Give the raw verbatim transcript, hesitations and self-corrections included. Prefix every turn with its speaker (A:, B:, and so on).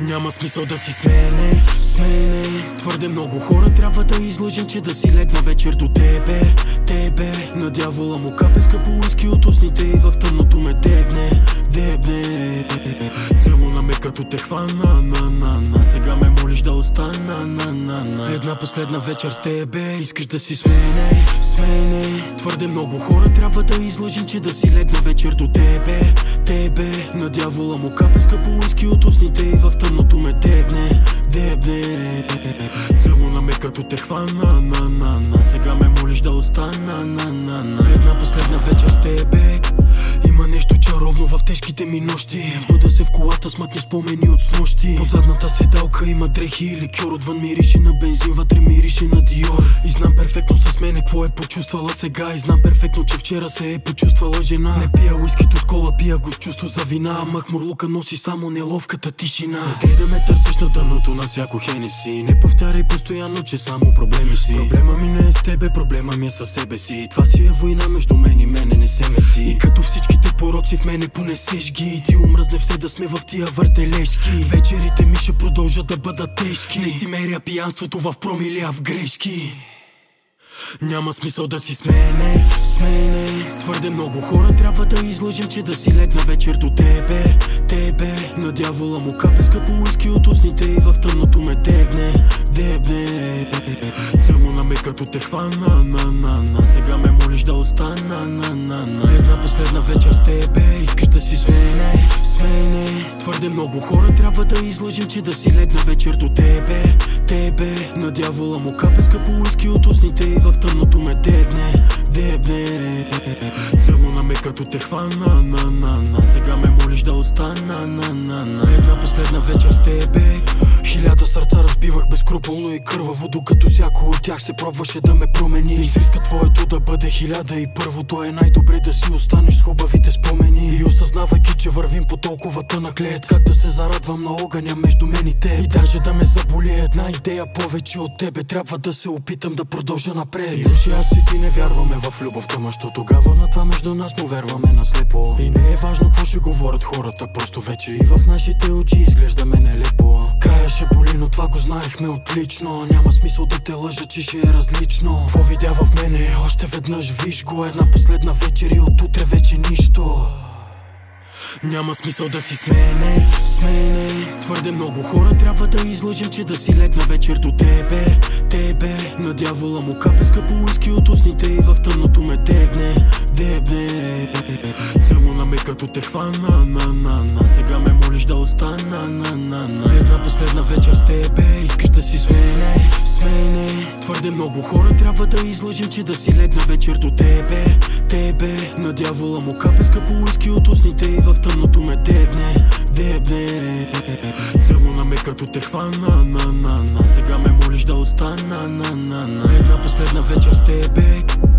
A: Няма смисъл да си смене, смене. Твърде много хора трябва да излъжем, че да си легна вечер до тебе, тебе. На дявола му капе скъпо уиски от устните и в тъмното ме дебне, дебне. Целуна ме като те хвана, на, на, на. Сега ме молиш да остана, на, на, на. Една последна вечер с тебе, искаш да си смене, смене. Твърде много хора трябва да излъжем, че да си легна вечер до тебе, тебе. На дявола му капе скъпо уиски от устните и в тъмното ме дебне, дебне. Целуна ме като те хвана, на, на, на. Сега ме молиш да остана, на, на, на. Една последна вечер с тебе. Има нещо чаровно в тежките ми нощи. Буда се в колата с мътни спомени от снощи. По задната седалка има дрехи и ликьор. Отвън мирише на бензин, вътре мирише на Диор. И знам перфектно с мене какво е почувствала сега. И знам перфектно, че вчера се е почувствала жена. Не пия уискито с кола, пия го с чувство за вина. Махмурлука носи само неловката тишина. Дей да ме търсиш на дъното на всяко Хенеси. Не повтаряй постоянно, че само проблеми си. Проблема ми не е с тебе, проблема ми е със себе си. Това си е война между мен и мене, не се меси. И като всичките пороци в мене понесеш ги. И ти омръзне все да сме в тия въртележки. Вечерите ми ще продължат да бъдат тежки. Не си меря пиянството в промили, а в грешки. Няма смисъл да си смене, смене. Твърде много хора трябва да излъжем, че да си легна вечер до тебе, тебе. На дявола му капе скъпо уиски от устните и в тъмното ме дебне, дебне. Целуна ме като те хвана, на, на, на. Сега ме молиш да остана, на, на, на. Една последна вечер с тебе, искаш да си смене, смене. Твърде много хора трябва да излъжем, че да си легна вечер до тебе, тебе. На дявола му капе скъпо уиски от устните и в тъмното ме дебне, дебне. Целуна ме като те хвана, на, на, на. Сега ме молиш да остана, на, на, на. Една последна вечер с тебе. Хиляда сърца разбивах безкруполно и кърваво, докато всяко от тях се пробваше да ме промени. И с риска твоето да бъде хиляда и първото е най-добре да си останеш с хубавите спомени. И осъзнавайки, че вървим по толкова тънък лед, как да се зарадвам на огъня между мен и теб. И даже да ме заболи една идея повече от тебе, трябва да се опитам да продължа напред. И души аз и ти не вярваме в любовта, мащо тогава на това между нас му вярваме наслепо. И не е важно какво ще говорят хората, просто вече и в нашите очи изглеждаме нелепо. Края ще боли, но това го знаехме отлично. Няма смисъл да те лъжа, че ще е различно. Какво видя в мене? Още веднъж виж го. Една последна вечер и от утре вече нищо. Няма смисъл да си смене, смене. Твърде много хора трябва да излъжем, че да си легна вечер до тебе, тебе. На дявола му капе скъпо уиски от устните и в тъмното ме дебне, дебне. Целуна ме като те хвана, на, на, на. Сега ме молиш да остана, на, на, на. Една последна вечер с тебе, искаш да си смене, смене. Твърде много хора трябва да излъжем, че да си легна вечер до тебе, тебе. На дявола му капе скъпо уиски от устните и в тъмното ме дебне, дебне. Целуна ме като те хвана, на, на, на. Сега ме молиш да остана, на, на, на. Една последна вечер с тебе.